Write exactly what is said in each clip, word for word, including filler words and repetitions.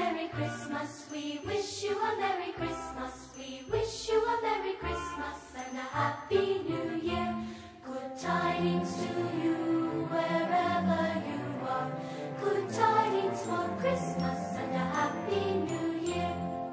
Merry Christmas. We wish you a Merry Christmas. We wish you a Merry Christmas and a Happy New Year. Good tidings to you wherever you are. Good tidings for Christmas and a Happy New Year.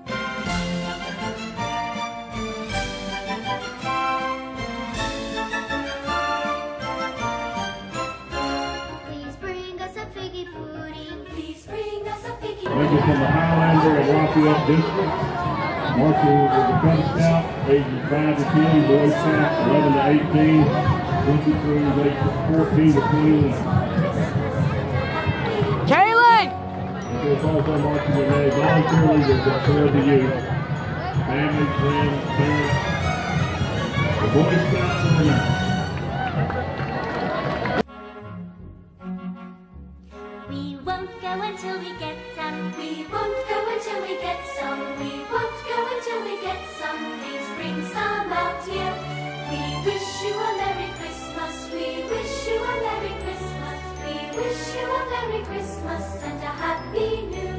Please bring us a figgy pudding. Please bring us a figgy pudding. Making from the Highlander of Lafayette District. Marching with the Cub Scout, ages five to ten, Boy Scout eleven to eighteen, twenty-three is age fourteen to twenty-one. Kaylin! There's also marching with a volunteer leaders that serve the youth, family, friends, parents, the Boy Scouts and the youth. We won't go until we get some. We won't go until we get some. We won't go until we get some. Please bring some out here. We wish you a Merry Christmas. We wish you a Merry Christmas. We wish you a Merry Christmas and a Happy New Year.